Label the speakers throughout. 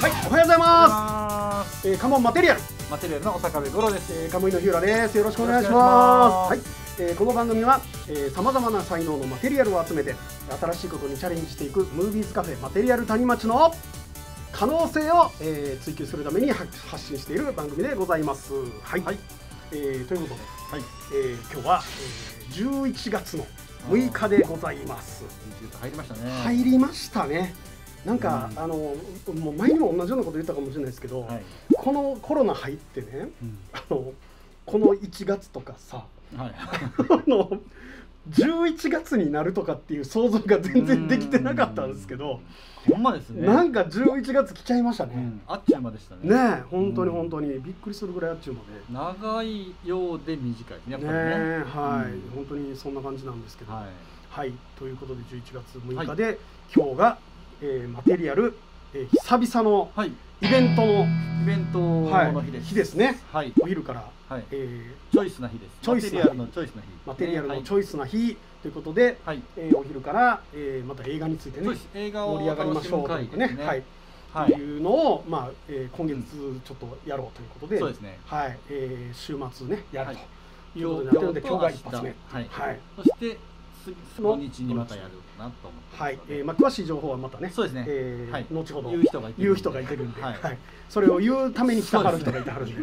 Speaker 1: はい、おはようございます。カモンマテリアル
Speaker 2: のお坂部五郎です。
Speaker 1: カモイの日浦です。よろしくお願いします。はい、この番組はさまざまな才能のマテリアルを集めて新しいことにチャレンジしていくムービーズカフェマテリアル谷町の可能性を追求するために発信している番組でございます。はい、はい、ということで、はい、今日は11月の6日でございます。
Speaker 2: 入りましたね。
Speaker 1: 入りましたね。なんか、もう前にも同じようなこと言ったかもしれないですけど、はい、このコロナ入ってね、この1月とかさ、はい、11月になるとかっていう想像が全然できてなかったんですけど、
Speaker 2: ほんまですね。
Speaker 1: なんか11月来ちゃいましたね。
Speaker 2: あっちゅう間でしたね。
Speaker 1: ねえ、本当に本当にびっくりするぐらいあっちゅう間で。
Speaker 2: 長いようで短いやっぱりね。
Speaker 1: はい、本当にそんな感じなんですけど、はい、ということで11月6日で今日がマテリアル、久々のイベントの日ですね。お昼から、
Speaker 2: チョイスな日です。マテリアルのチョイスな日。
Speaker 1: マテリアルのチョイスな日ということで、お昼からまた映画についてね
Speaker 2: 映画を
Speaker 1: 盛り上がりましょうというね、はい、いうのを今月ちょっとやろうということで、そうですね。はい、週末ねやるということになってるので、今日が一発目。はい。
Speaker 2: そして土日にまたやるなと思って。
Speaker 1: はい。詳しい情報はままたね、そうですね。後ほど言う人がいてるんで、はい。それを言うために来たはる人がいてはるんで。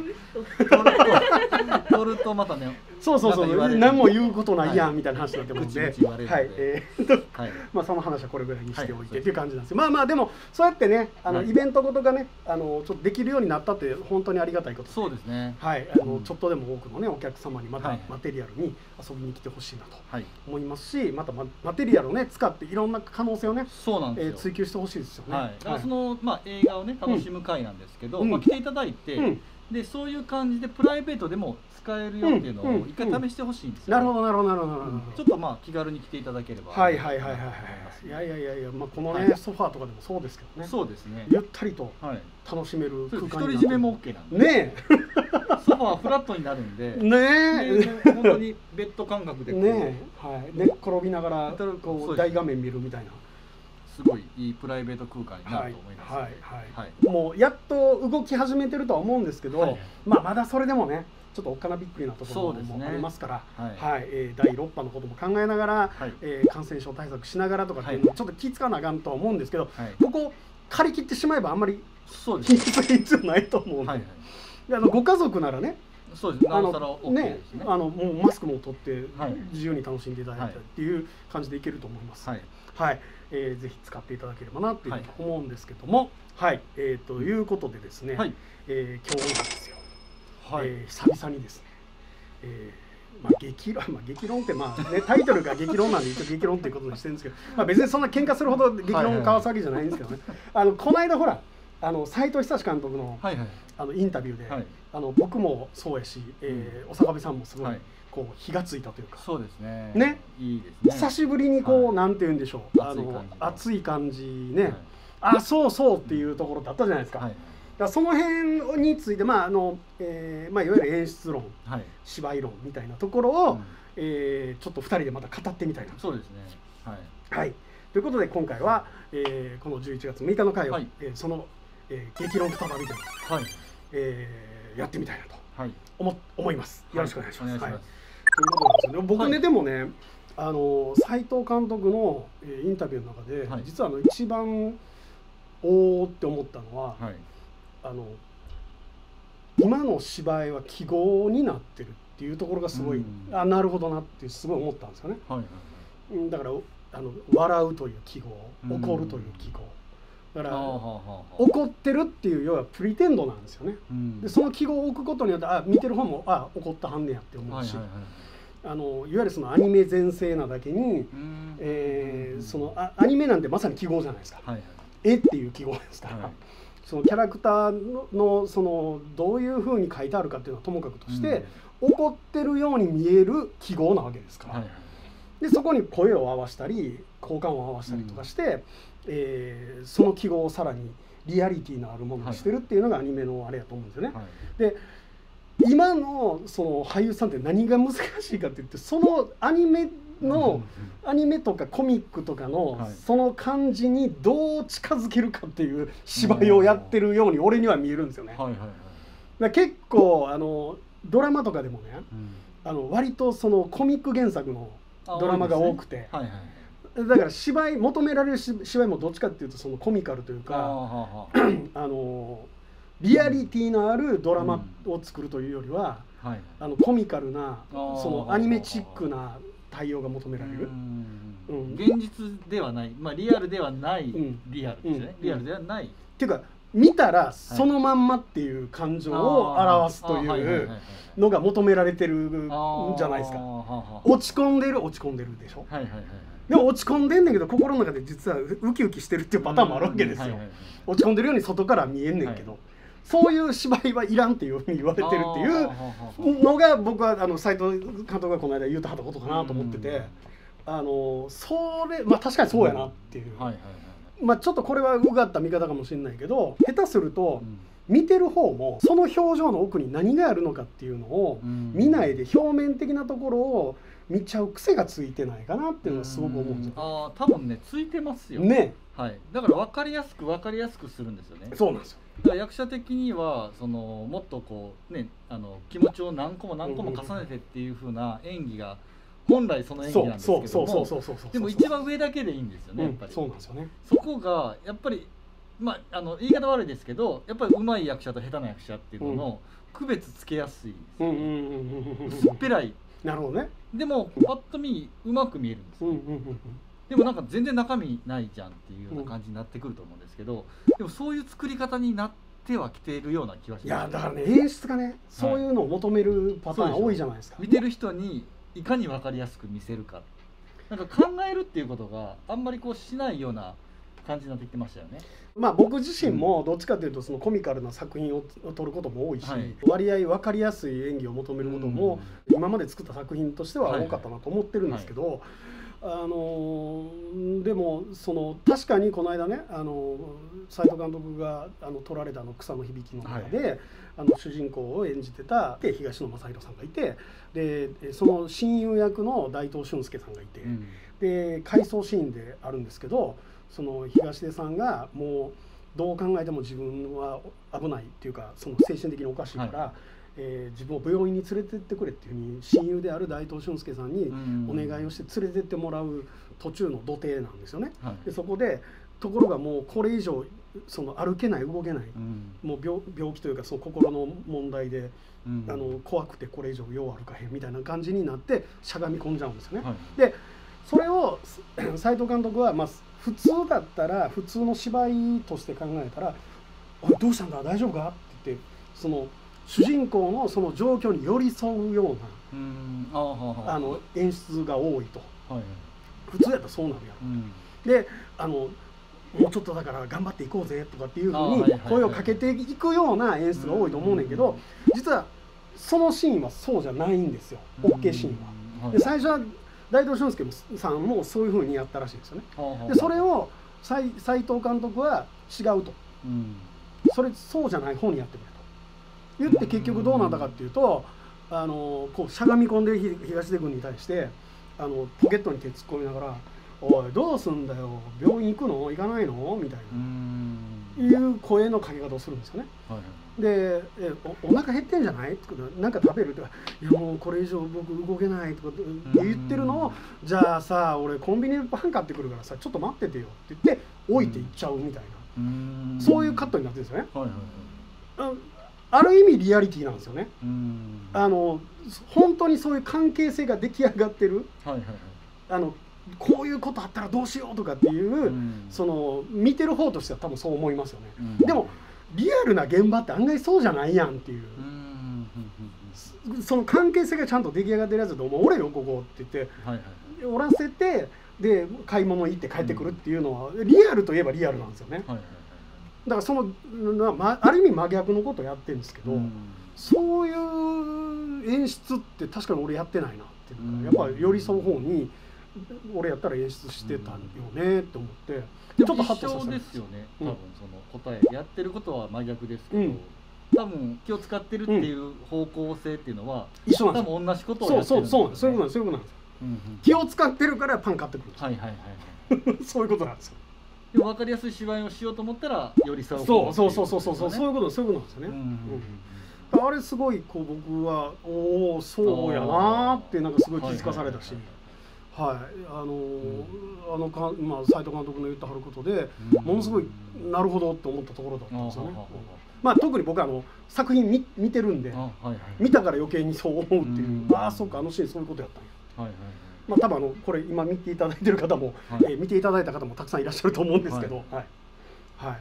Speaker 2: 取るとまたね。
Speaker 1: そう何も言うことないやんみたいな話になってますので、はい。まあその話はこれぐらいにしておいてっていう感じなんですよ。まあまあでもそうやってね、イベントごとがね、ちょっとできるようになったって本当にありがたいことで。
Speaker 2: そうですね。
Speaker 1: はい。ちょっとでも多くのねお客様にまたマテリアルに遊びに来てほしいなと思いますし、またマテリアルをね使っていろんな可能性をね、追求してほしいですよね。
Speaker 2: はい。だからその映画をね楽しむ会なんですけど、来ていただいて、でそういう感じでプライベートでも使えるよっていうのを一回試してほしいんですよ。
Speaker 1: なるほどなるほどなるほど。
Speaker 2: ちょっと気軽に来ていただければ。
Speaker 1: はい。いやこのねソファーとかでもそうですけどね。
Speaker 2: そうですね。
Speaker 1: ゆったりと楽しめる空間になって。
Speaker 2: 独り占めも OK なんで。
Speaker 1: ねえ。
Speaker 2: ソファーフラットになるんで。
Speaker 1: ね
Speaker 2: え。本当にベッド感覚で。
Speaker 1: ねえ。はい。寝っ転びながらこう大画面見るみたいな。
Speaker 2: すごいいいプライベート空間になると思います。
Speaker 1: はい。もうやっと動き始めてるとは思うんですけど、まだそれでもね。ちょっとおっかなびっくりなところもありますから、第6波のことも考えながら、感染症対策しながらとかっていうのをちょっと気使わなあかんとは思うんですけど、ここ借り切ってしまえばあんまり気にする必要ないと思うんで、ご家族ならね、もうマスクも取って自由に楽しんでいただいてっていう感じでいけると思います。はい、ぜひ使っていただければなっていう思うんですけども、はい、ということでですね、今日ですよ。久々にですね、激論ってタイトルが激論なんで一応激論っていうことにしてるんですけど、別にそんな喧嘩するほど激論を交わすわけじゃないんですけどね、この間ほら斉藤久監督のインタビューで僕もそうやし小坂部さんもすごいこう火がついたというか、
Speaker 2: そうですね、
Speaker 1: ね、久しぶりにこうなんて言うんでしょう、熱い感じね、そうっていうところだったじゃないですか。その辺についていわゆる演出論、芝居論みたいなところをちょっと2人でまた語ってみたいな。
Speaker 2: そうですね。
Speaker 1: はい。ということで今回はこの11月6日の回をその激論再びでやってみたいなと思います。よろしくお願いします。ということなんですよね。僕ねでもね斉藤監督のインタビューの中で実は一番おーって思ったのは。今の芝居は記号になってるっていうところがすごい、なるほどなってすごい思ったんですよね。だから笑うという記号、怒るという記号だから怒ってるっていう要はプリテンドなんですよね。でその記号を置くことによって見てる方も怒ったはんねやって思うし、いわゆるそのアニメ全盛なだけにそのアニメなんてまさに記号じゃないですか。絵っていう記号ですから。そのキャラクターのそのどういうふうに書いてあるかっていうのはともかくとして、怒ってるように見える記号なわけですから、でそこに声を合わせたり効果音を合わせたりとかして、その記号をさらにリアリティのあるものにしてるっていうのがアニメのあれやと思うんですよね。で今のその俳優さんって何が難しいかって言って、そのアニメのアニメとかコミックとかのその感じにどう近づけるかっていう芝居をやってるように俺には見えるんですよね。結構ドラマとかでもね、割とそのコミック原作のドラマが多くて、だから求められる芝居もどっちかっていうとそのコミカルというかリアリティのあるドラマを作るというよりは、コミカルなそのアニメチックな対応が求められる。
Speaker 2: 現実ではない、リアルではないリアルですね。リアルではない
Speaker 1: っていうか、見たらそのまんまっていう感情を表すというのが求められてるんじゃないですか。落ち込んでるでしょ。でも落ち込んでんねんけど心の中で実はウキウキしてるっていうパターンもあるわけですよ。落ち込んでるように外から見えんねんけど、そういう芝居はいらんっていうふうに言われてるっていうのが僕は斉藤監督がこの間言うたはったことかなと思ってて、それ確かにそうやなっていう。ちょっとこれはうがった見方かもしれないけど、下手すると見てる方もその表情の奥に何があるのかっていうのを見ないで表面的なところを見ちゃう癖がついてないかなっていうのはすごく思うんですよ。
Speaker 2: 多分ね、ついてますよね。だから分かりやすくするんですよね。
Speaker 1: そうなんですよ。
Speaker 2: だから役者的にはもっとこうね、気持ちを何個も重ねてっていう風な演技が本来その演技なんですけども、でも一番上だけでいいんですよね、やっぱり。そうなんですよね。そこがやっぱり言い方悪いですけど、やっぱり上手い役者と下手な役者っていうのの区別つけやすい薄っぺらい。なるほどね。でもパッと見うまく見えるんですよ。でもなんか全然中身ないじゃんっていうような感じになってくると思うんですけど、でもそういう作り方になってはきているような気がします。いやだからね、演出がね、そういうのを求めるパターン多いじゃないですか。見てる人にいかに分かりやすく見せるか、なんか考えるっていうことがあんまりこうしないような感じになってきてましたよね。僕自身もどっちかというとそのコミカルな作品を撮ることも多いし、割合分かりやすい演技を求めることも今まで作った作品としては多かったなと思ってるんですけど、でも確かにこの間ね、斉藤監督が撮られた草の響きの中で、主人公を演じてた東野正弘さんがいて、でその親友役の大東俊介さんがいて、で回想シーンであるんですけど、その東出さんがもうどう考えても自分は危ないっていうか、その精神的におかしいから、自分を病院に連れてってくれっていうふうに親友である大東俊介さんにお願いをして連れてってもらう途中の土手なんですよね。でそこでところがもうこれ以上歩けない動けない、もう病気というかその心の問題で、怖くてこれ以上よう歩かへんみたいな感じになってしゃがみ込んじゃうんですよね。でそれを斉藤監督は普通だったら普通の芝居として考えたら「おいどうしたんだ大丈夫か?」って言ってその主人公のその状況に寄り添うような演出が多いと。普通やったらそうなるやろ。でもうちょっとだから頑張っていこうぜとかっていうふうに声をかけていくような演出が多いと思うねんけど、実はそのシーンはそうじゃないんですよ、 OK シーンは。で最初は大東俊介さんもそういうふうにやったらしいんですよね。でそれを斉藤監督は違うと、そうじゃない方にやってくれと言って、結局どうなんだかっていうとこうしゃがみ込んでる東出君に対してポケットに手突っ込みながら「おいどうすんだよ病院行くの行かないの?」みたいないう声のかけ方をするんですよね。でお腹減ってんじゃない?」とか「なんか食べる?」とか「いやもうこれ以上僕動けない」とか言ってるのを「じゃあさ俺コンビニでパン買ってくるからさちょっと待っててよ」って言って置いていっちゃうみたいな、そういうカットになってるんですよね。ある意味リアリティなんですよね。本当にそういう関係性が出来上がってる、こういうことあったらどうしようとかっていう、その見てる方としては多分そう思いますよね。でもリアルな現場って案外そうじゃないやんっていう、その関係性がちゃんと出来上がってるやつで「お前おれよここ」って言っておらせて、で買い物行って帰ってくるっていうのはリアルといえばリアルなんですよね。だからある意味真逆のことをやってるんですけど、そういう演出って確かに俺やってないなっていうか、やっぱり寄り添う方に俺やったら演出してたよねって思って、 ちょっとハッとさせた。一緒ですよね。多分その答えやってることは真逆ですけど、多分気を使ってるっていう方向性っていうのは一緒なんですよ。多分同じことをやってるんですよね。そういうことなんですよ。 気を使ってるからパン買ってくるんですよ。そういうことなんですよ。
Speaker 3: でも分かりやすい芝居をしようと思ったら寄り添う。
Speaker 2: そうそういうことなんですよね。あれすごいこう僕はおおそうやなってなんかすごい気づかされたし、はいまあ斉藤監督の言ってはることでものすごいなるほどって思ったところだったんですよね。まあ特に僕は作品見てるんで見たから余計にそう思うっていう、ああそうかあのシーンそういうことやったんや。まあ多分これ今見ていただいてる方も見ていただいた方もたくさんいらっしゃると思うんですけど、はいはい。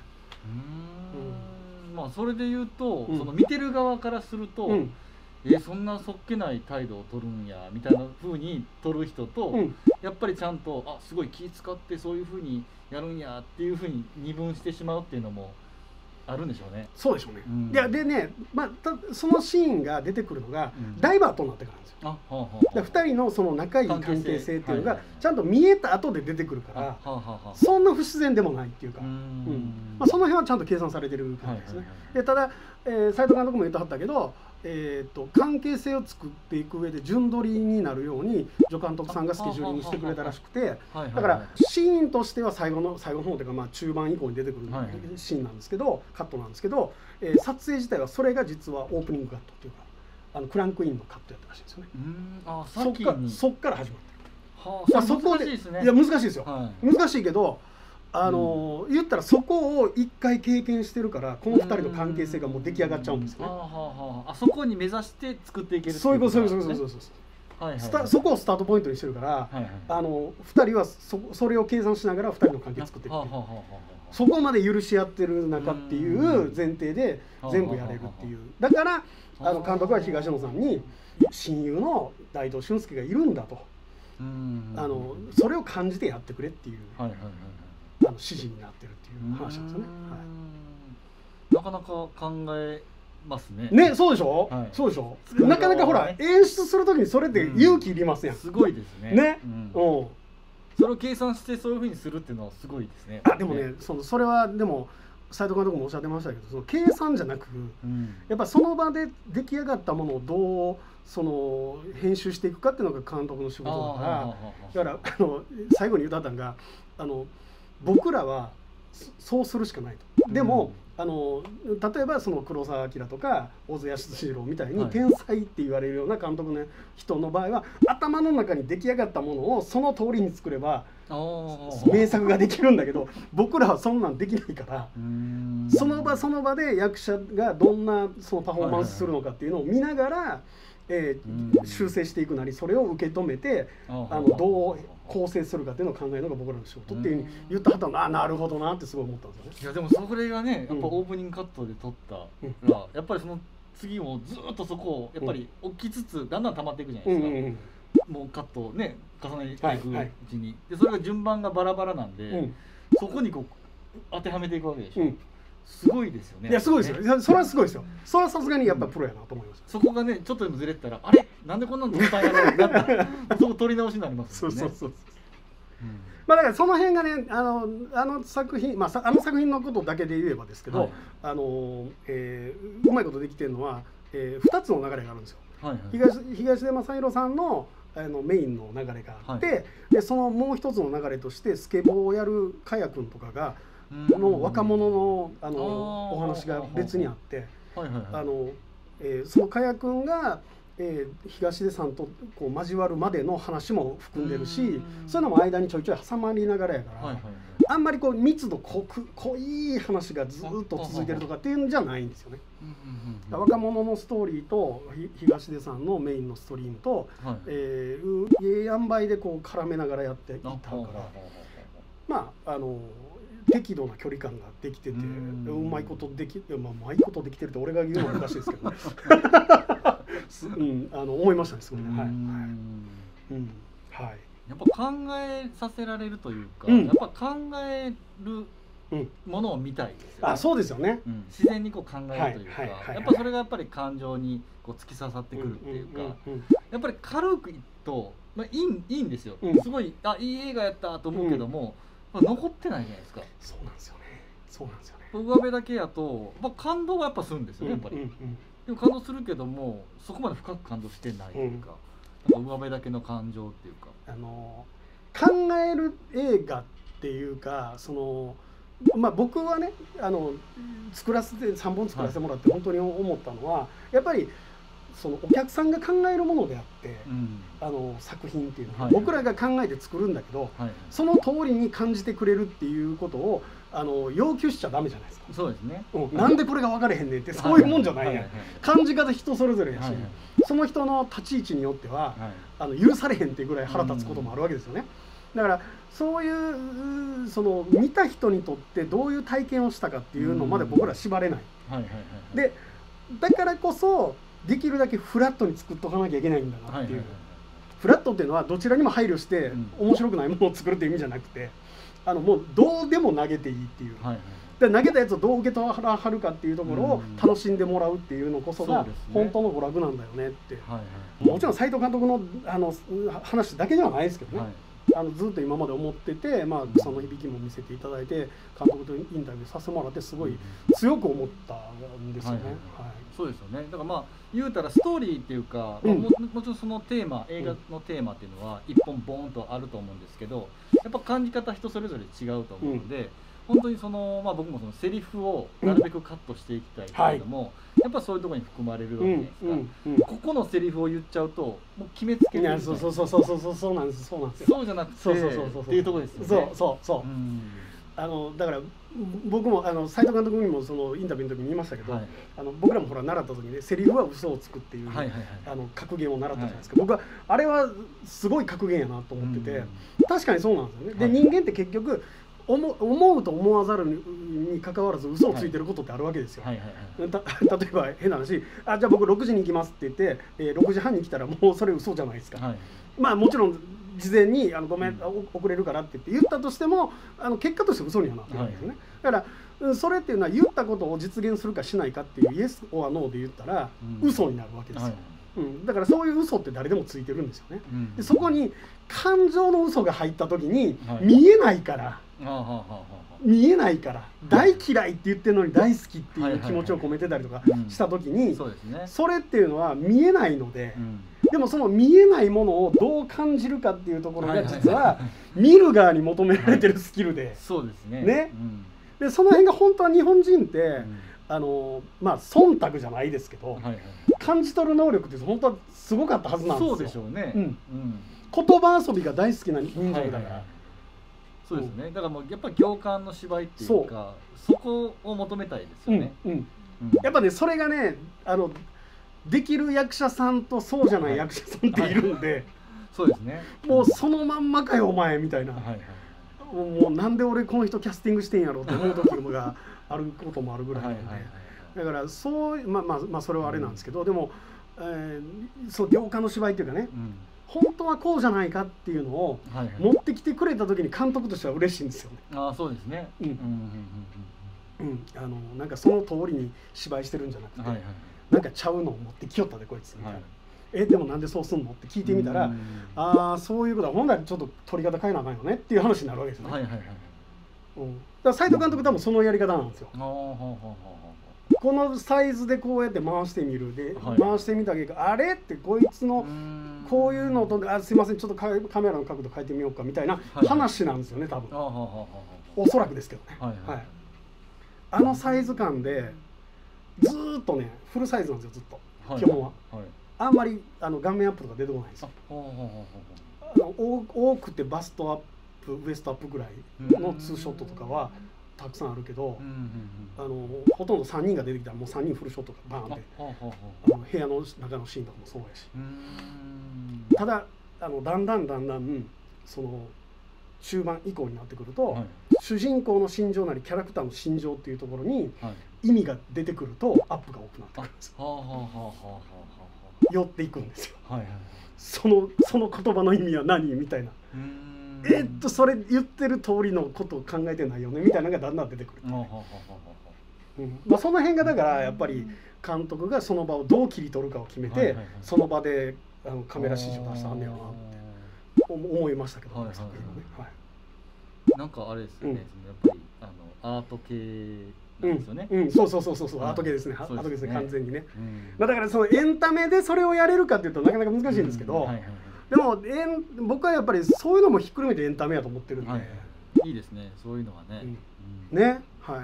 Speaker 3: まあそれで言うと、その見てる側からすると、そんなそっけない態度を取るんやみたいな風に取る人と、やっぱりちゃんとすごい気使ってそういう風にやるんやっていう風に二分してしまうっていうのもあるんでしょうね。
Speaker 2: そうでしょうね。いやでね、まあそのシーンが出てくるのがダイバートになってからなんですよ。2人のその仲いい関係性っていうのがちゃんと見えた後で出てくるからそんな不自然でもないっていうか、まあその辺はちゃんと計算されてる感じですね。でただ斉藤監督も言ってはったけど、関係性を作っていく上で順取りになるように助監督さんがスケジューリングしてくれたらしくて、だからシーンとしては最後の方というかまあ中盤以降に出てくるシーンなんですけど、カットなんですけど、撮影自体はそれが実はオープニングカットっていうかクランクインのカットやったらしいんですよね。そっから始まってる。そこでいや難しいですよ。難しいけど言ったらそこを一回経験してるからこの2人の関係性がもう出来上がっちゃうんですよね。
Speaker 3: そこに目指して作っていける。
Speaker 2: そういうことそうそこをスタートポイントにしてるから2人はそれを計算しながら2人の関係作っていく。そこまで許し合ってる中っていう前提で全部やれるっていう。だから監督は東野さんに親友の大東俊介がいるんだと、それを感じてやってくれっていう指示になってるっていう話なんですよね。
Speaker 3: なかなか考えますね。
Speaker 2: ね、そうでしょ。そうでしょ。なかなかほら演出するときにそれって勇気いりますやん。
Speaker 3: すごいですね。
Speaker 2: ね、
Speaker 3: それを計算してそういうふうにするっていうのはすごいですね。
Speaker 2: でもね、それはでも斉藤監督もおっしゃってましたけど、その計算じゃなく、やっぱその場で出来上がったものをどう編集していくかっていうのが監督の仕事だから、だから最後に言うたったんが僕らはそうするしかないと。でも例えばその黒澤明とか小津安二郎みたいに天才って言われるような監督の人の場合は頭の中に出来上がったものをその通りに作れば名作ができるんだけど、僕らはそんなんできないからその場その場で役者がどんなそのパフォーマンスするのかっていうのを見ながら修正していくなり、それを受け止めてどう構成するかっていうのを考えるのが僕らの仕事っていうふうに言ったはったのなるほどなってすごい思ったんですよね。
Speaker 3: いやでもそれがねやっぱオープニングカットで撮ったらやっぱりその次もずっとそこをやっぱり起きつつだんだん溜まっていくじゃないですか。もうカットをね重ねていくうちにでそれが順番がバラバラなんでそこにこう当てはめていくわけでしょ。すごいですよね。
Speaker 2: いやすごいですよ。それはすごいですよ。それはさすがにやっぱプロやなと思います。
Speaker 3: そこがねちょっとでもずれてたらあれなんでこんなの撮ったんやろうなったそこ撮り直しになりますよね。そう
Speaker 2: まあだからその辺がね作品作品のことだけで言えばですけど、うまいことできてるのは2つの流れがあるんですよ。東出昌大さんのメインの流れがあって、でそのもう一つの流れとしてスケボーをやるカヤ君とかがの若者のお話が別にあって、そのカヤ君が東出さんとこう交わるまでの話も含んでるし、そういうのも間にちょいちょい挟まりながらやから、あんまりこう密度濃い話がずっと続いてるとかっていうんじゃないんですよね。若者のストーリーと東出さんのメインのストリームと塩梅でこう絡めながらやっていったから、まあ適度な距離感ができててうまいことできてるって俺が言うのも難しいですけどね思いましたねすごいね。
Speaker 3: やっぱ考えさせられるというか、やっぱ考えるものを見たいですよね。
Speaker 2: そうですよね。
Speaker 3: 自然にこう考えるというか、やっぱそれがやっぱり感情にこう突き刺さってくるっていうか、やっぱり軽くいくといいんですよ。すごいいい映画やったと思うけども残ってないじゃないですか。
Speaker 2: そうなんですよね。そうなんですよね。
Speaker 3: 上辺だけやと感動はやっぱするんですよねやっぱり。でも感動するけどもそこまで深く感動してないというか、 上辺だけの感情っていうか、
Speaker 2: 考える映画っていうか、僕はね作らせて3本作らせてもらって本当に思ったのは、やっぱりお客さんが考えるものであって、作品っていうのは、僕らが考えて作るんだけど、その通りに感じてくれるっていうことを要求しちゃダメじゃないですか。
Speaker 3: そうですね、
Speaker 2: なんでこれが分かれへんねんって、そういうもんじゃないやん。感じ方人それぞれやし、その人の立ち位置によっては許されへんっていうぐらい腹立つこともあるわけですよね。だからそういう見た人にとってどういう体験をしたかっていうのまで僕ら縛れない。でだからこそできるだけフラットに作っとかなきゃいけないんだなっていう。フラットっていうのはどちらにも配慮して面白くないものを作るっていう意味じゃなくて、もうどうでも投げていいっていう。で投げたやつをどう受け取らはるかっていうところを楽しんでもらうっていうのこそが本当の娯楽なんだよねって。もちろん斉藤監督の話だけではないですけどね。ずっと今まで思ってて、草の響きも見せていただいて監督とインタビューさせてもらってすごい強く思ったんですよね。
Speaker 3: そうですよね。だから言うたらストーリーっていうか、もちろんそのテーマ、映画のテーマっていうのは一本ボーンとあると思うんですけど、やっぱ感じ方人それぞれ違うと思うので、本当に僕もセリフをなるべくカットしていきたいけれども、やっぱそういうところに含まれるわけじゃないですか。ここのセリフを言っちゃうともう決めつけてる。
Speaker 2: そうなんですよ。
Speaker 3: そうじゃなくてっていうところですよね。だから
Speaker 2: 僕も斉藤監督にもインタビューの時に言いましたけど、僕らも習った時にね、セリフは嘘をつくっていう格言を習ったじゃないですか。僕はあれはすごい格言やなと思ってて、確かにそうなんですよね。で人間って結局思うと思わざるにかかわらず嘘をついてることってあるわけですよ。例えば変な話、じゃあ僕6時に行きますって言って、6時半に来たらもうそれ嘘じゃないですか。もちろん事前にごめん遅れるからって言ったとしても結果として嘘にはなってるんですよね。だからそれっていうのは言ったことを実現するかしないかっていうイエスオアノーで言ったら嘘になるわけですよ。だからそういう嘘って誰でもついてるんですよね。でそこに感情の嘘が入った時に見えないから大嫌いって言ってるのに大好きっていう気持ちを込めてたりとかした時にそれっていうのは見えないので、でもその見えないものをどう感じるかっていうところが実は見る側に求められてるスキルで、でその辺が本当は日本人って忖度じゃないですけど感じ取る能力って本当はすごかったはずなんですよ。
Speaker 3: そうでしょうね。
Speaker 2: 言葉遊びが大好きな民族だから。
Speaker 3: そうですね。だからもうやっぱり行間の芝居っていうか、そこを求めたいですよね。
Speaker 2: やっぱねそれがねできる役者さんとそうじゃない役者さんっているんで、
Speaker 3: そうですね。
Speaker 2: もうそのまんまかよお前みたいな。もうなんで俺この人キャスティングしてんやろうと思う時があることもあるぐらいなので、だからそうそれはあれなんですけど、でもそう行間の芝居っていうかね、本当はこうじゃないかっていうのを持ってきてくれた時に監督としては嬉しいんですよね。
Speaker 3: そうですね。
Speaker 2: なんかその通りに芝居してるんじゃなくて、なんかちゃうのを持ってきよったでこいつみたいな。でもなんでそうすんのって聞いてみたら、そういうことは本来ちょっと取り方変えなあかんよねっていう話になるわけですよね。だから斉藤監督多分そのやり方なんですよ。このサイズでこうやって回してみるで、回してみた結果あれってこいつのこういうのとすいませんちょっとカメラの角度変えてみようかみたいな話なんですよね多分。おそらくですけどね。あのサイズ感でずーっとねフルサイズなんですよずっと基本は。あんまり顔面アップとか出てこないんですよ。多くてバストアップウエストアップぐらいのツーショットとかはたくさんあるけど、ほとんど3人が出てきたらもう3人フルショットがバーンって部屋の中のシーンとかもそうやし、ただだんだんその中盤以降になってくると、主人公の心情なりキャラクターの心情っていうところに意味が出てくるとアップが多くなってくるんですよ。寄っていくんですよ。その言葉の意味は何みたいな。それ言ってる通りのことを考えてないよねみたいなのがだんだん出てくる。その辺がだからやっぱり監督がその場をどう切り取るかを決めてその場でカメラ指示を出したはんねやなって思いましたけど、
Speaker 3: なんかあれですよね、やっぱりアート系なんですよね。
Speaker 2: そう、後毛ですね、後毛ですね、完全にね。だからそのエンタメでそれをやれるかっていうとなかなか難しいんですけど、でも僕はやっぱりそういうのもひっくるめてエンタメやと思ってるんで、
Speaker 3: いいですね、そういうのはね。
Speaker 2: ね、はい。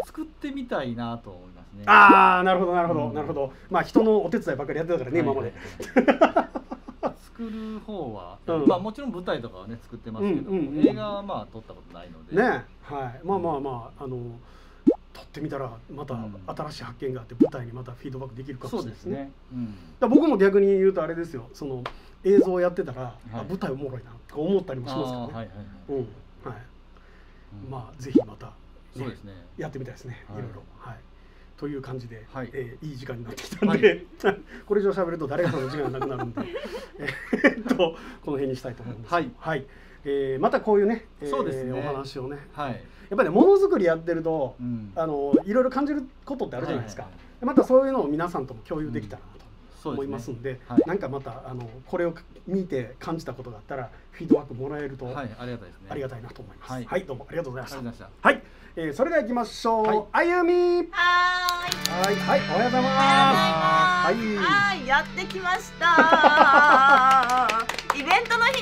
Speaker 3: 作ってみたいなと思いますね。
Speaker 2: ああ、なるほどなるほどなるほど。まあ人のお手伝いばっかりやってたからね、今まで。
Speaker 3: 作る方は、まあもちろん舞台とかはね作ってますけど、映画はまあ撮ったことないので。
Speaker 2: ね、はい。まあ撮ってみたらまた新しい発見があって舞台にまたフィードバックできるかもしれないですね。僕も逆に言うとあれですよ、その映像をやってたら舞台おもろいなと思ったりもしますからね。はい。まあぜひまたやってみたいですね、いろいろ。はい。という感じで、いい時間になってきたんで、これ以上喋ると誰かの時間がなくなるんで、この辺にしたいと思います。はい。またこういうね、お話をね、やっぱりね、ものづくりやってると、いろいろ感じることってあるじゃないですか。またそういうのを皆さんとも共有できたらなと思いますんで、なんかまたこれを見て感じたことがあったらフィードバックもらえるとありがたいなと思います。はい、どうもありがとうございました。はい、それでは行きましょう。あゆみ。
Speaker 4: はい、
Speaker 2: おはようございます。
Speaker 4: はい、やってきました。イベントの日です。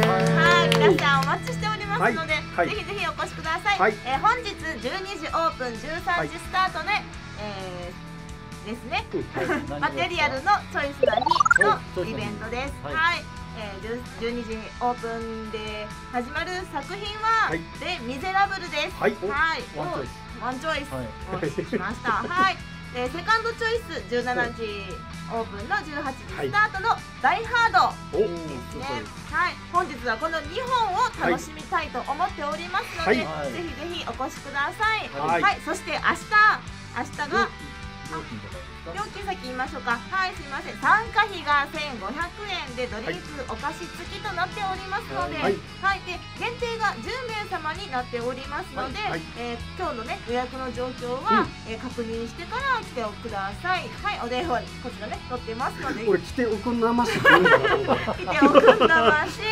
Speaker 4: はい、皆さんお待ちしておりますので、ぜひぜひお越しください。本日12時オープン、13時スタートで、ですね。マテリアルのチョイスな日のイベントです。はい。12時オープンで始まる作品はレ・ミゼラブルです。はい。ワンチョイスをしました。はい。セカンドチョイス17時オープンの18時スタートのダイハードですね。はい。本日はこの2本を楽しみたいと思っておりますので、ぜひぜひお越しください。はい。そして明日が料金先言いましょうか。はい、すみません。参加費が1500円でドリンクお菓子付きとなっておりますので、はい、で限定が10名様になっておりますので、今日のね予約の状況は確認してから来てください。はい、お電話こちらね載ってますので。
Speaker 2: これ来ておくんなまし。来
Speaker 4: ておくんなまし。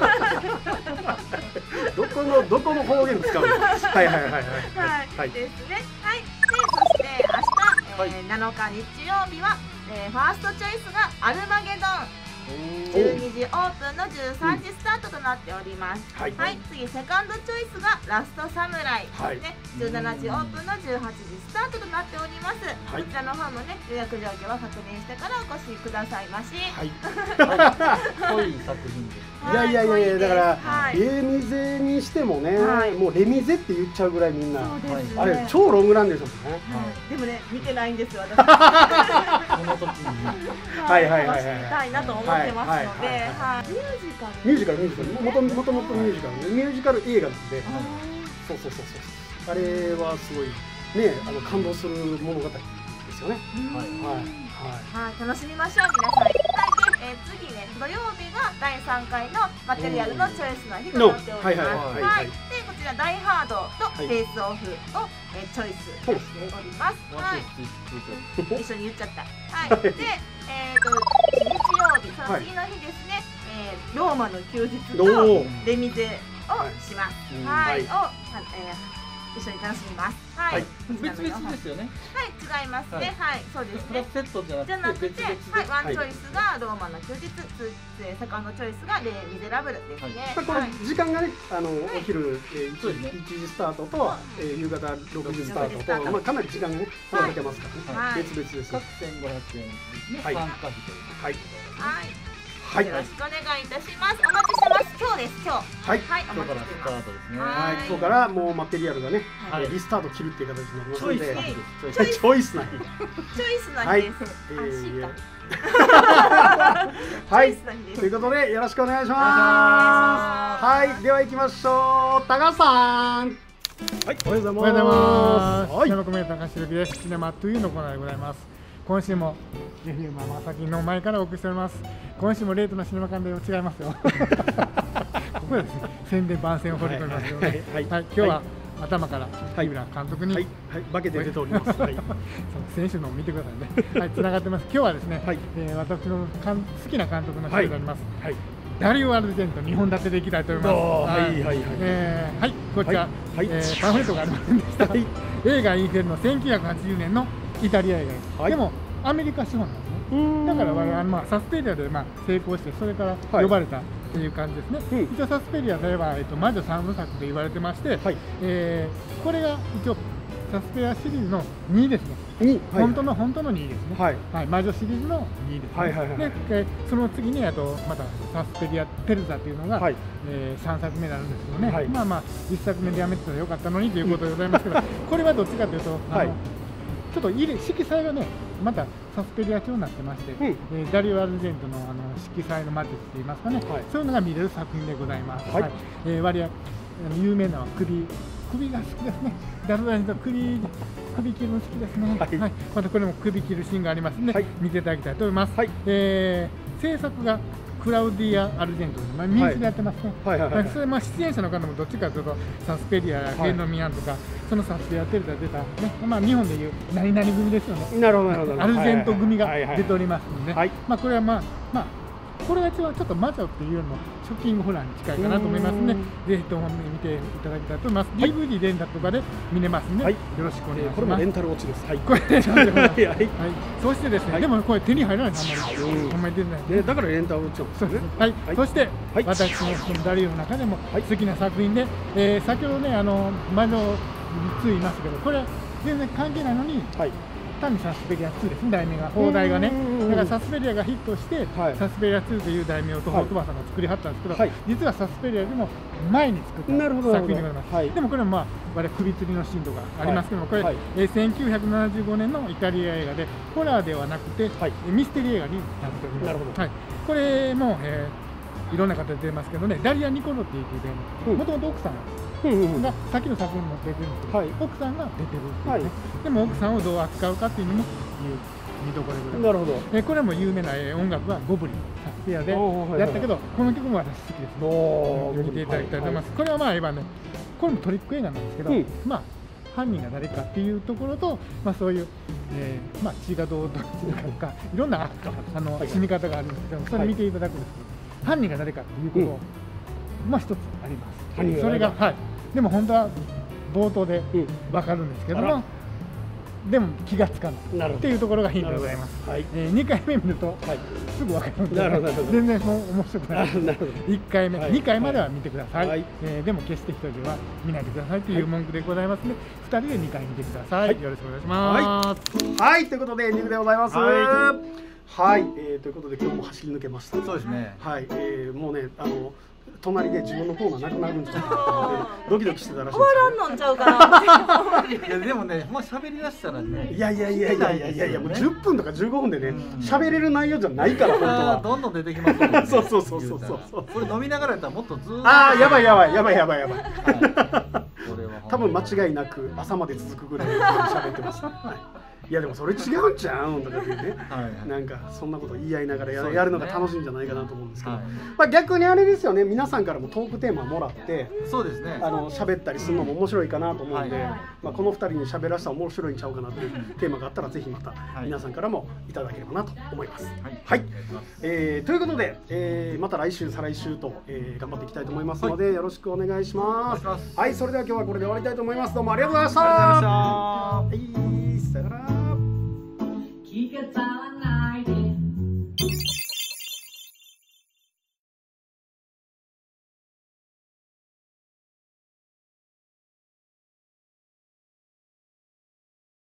Speaker 2: どこの方言使うの？はいですね。
Speaker 4: はい。で、そして明日。7日日曜日は、ファーストチョイスがアルマゲドン12時オープンの13時スタートとなっております。はい、次セカンドチョイスがラストサムライ、17時オープンの18時スタートとなっております。こちらの方もね予約状況は確認してからお越しくださいまし。
Speaker 3: 濃い作品です。
Speaker 2: いやだからレミゼにしてもね、もうレミゼって言っちゃうぐらいみんなあれ超ロングランでしょうね。
Speaker 4: でもね見てないんですよ私。
Speaker 3: この時に
Speaker 4: 見たいなと思ってますので、
Speaker 2: ミュージカルもともとミュージカル映画なんで、そうあれはすごいね感動する物語ですよね。
Speaker 4: 楽しみましょう皆さん。次ね土曜日が第3回のマテリアルのチョイスの日となっております。でこちらダイハードとフェイスオフをチョイスしております。一緒に言っちゃった。で日曜日その次の日ですね、ローマの休日とレミゼをします。一緒に楽しみます。
Speaker 3: 別々ですよね。
Speaker 4: 違いますね。そうですね。
Speaker 3: セットじゃなくて、
Speaker 4: ワンチョイスがローマの休日、セカンドチョイスがレ・ミゼラブルですね。
Speaker 2: これ時間がね、お昼1時スタートと夕方6時スタートと、かなり時間がね、かけますからね。別々です。
Speaker 3: 各1500円ですね。参加費という
Speaker 4: よろしくお願いいたします。お待ちしてます。今日です。今日。
Speaker 3: 今日からスタートですね。
Speaker 2: 今日からもうマテリアルがね、リスタート切るっていう形になりますので、チョイスな日。
Speaker 4: チョイスな日です。
Speaker 2: はい。ということでよろしくお願いします。では行きましょう。高さん。おはようございます。
Speaker 5: おはようございます。シネマコメント高橋です。シネマトゥーのコーナーでございます。今週もジェフママサキの前からお送りしております。今週もレートのシネマ館で違いますよ。ここでですね、宣伝番宣を掘り込みますよね。今日は頭から日浦監督に
Speaker 2: 化けて出ております。
Speaker 5: 選手のを見てくださいね。つながってます。今日はですね、私の好きな監督の人であります。ダリオ・アルジェント2本立てでいきたいと思います。こちらパンフレットがありませんでした。 映画インフェルの1980年のイタリア映画です、はい、でもアメリカ資本なんですね。だから我々サスペリアで成功してそれから呼ばれたっていう感じですね、一応サスペリアでは、魔女3部作と言われてまして、はい、これが一応サスペリアシリーズの2位ですね。本当の2位ですね。はい、はい、魔女シリーズの2位ですね。はいはいはい、で、その次にまたサスペリアテルザというのが、はい、3作目になるんですけどね、はい、まあ1作目でやめてたらよかったのにということでございますけど、これはどっちかというとはい、ちょっと色彩がねまたサスペリア調になってまして、ダリオ・アルジェントの色彩の魔術といいますかね、はい、そういうのが見れる作品でございます。はい、割合有名なのは首が好きですね。ダルダリと首切るの好きですね。はい、はい、またこれも首切るシーンがありますので、はい、見ていただきたいと思います。はい、制作がクラウディア・アルジェントで、民主でやってますね。それ出演者の方もどっちかというとサスペリアやゲンノミアンとか、そのサスペリアテルザ出たね、日本でいう何々組ですよね。なるほどなるほど。アルジェント組が出ておりますので、これはこれが一番ちょっと魔女っていうよりもショッキングホラーに近いかなと思いますので、ぜひとも見ていただきたいと思います。DVD レンタルとかで見れますので、よろしくお願いします。これもレンタル落ちです。はい。これレンタル落ち。はい。そしてですね、でもこれ手に入らないとあんまり出ない。だからレンタル落ちなんですね。はい。そして私のダリオの中でも好きな作品で、先ほどね魔女2言いましたけど、これ全然関係ないのに。単にサスペリア2ですね、題名が、放題がね、だからサスペリアがヒットして、サスペリア2という題名をトホトバさんが作りはったんですけど、実はサスペリアでも前に作った作品でございます。でもこれは我々首吊りのシーンとかありますけども、これ、1975年のイタリア映画で、ホラーではなくて、ミステリー映画になっております。これも、いろんな方で出ますけどね、ダリア・ニコロっていうで、もともと奥さんがさっきの作品も出てるんですけど、奥さんが出てるっていうね、でも奥さんをどう扱うかっていうのも見どころでございます。なるほど。これも有名な音楽はゴブリン、サスペアでやったけど、この曲も私好きです。見ていただきたいと思います。これはこれもトリック映画なんですけど、犯人が誰かっていうところと、そういう血がどうとかいろんな死に方があるんですけど、それ見ていただくんですけど、犯人が誰かっていうことを一つあります。それがでも本当は冒頭で分かるんですけども、でも気がつかないっていうところがヒントでございます。2回目見るとすぐ分かるので、全然もう面白くない。1回目、2回までは見てください。でも決して1人では見ないでくださいという文句でございますので、2人で2回見てください。よろしくお願いします。
Speaker 2: はい、ということでエンディングでございます。はい、ということで今日も走り抜けました。
Speaker 3: そうですね。
Speaker 2: はい、もうね隣で自分のコーナーなくなるんじゃないかってドキドキしてたらしいです。終
Speaker 4: わらんのんちゃうかな。
Speaker 3: いやでもね、もう喋り出したらね。
Speaker 2: いやもう10分とか15分でね喋れる内容じゃないから本当は。
Speaker 3: どんどん出てきますからね。
Speaker 2: そう。
Speaker 3: これ飲みながらやったらもっとずっと。
Speaker 2: やばい。多分間違いなく朝まで続くぐらい喋ってます。いやでもそれ違うんちゃうんとかってね、なんかそんなこと言い合いながらやるのが楽しいんじゃないかなと思うんですけど、逆にあれですよね、皆さんからもトークテーマもらって、
Speaker 3: そうですね、
Speaker 2: 喋ったりするのも面白いかなと思うんで、この2人に喋らせたら面白いんちゃうかなというテーマがあったらぜひまた皆さんからもいただければなと思います。はい、ということで、また来週再来週と、頑張っていきたいと思いますので、よろしくお願いします。はい、それでは今日はこれで終わりたいと思います。どうもありがとうございました。さよなら。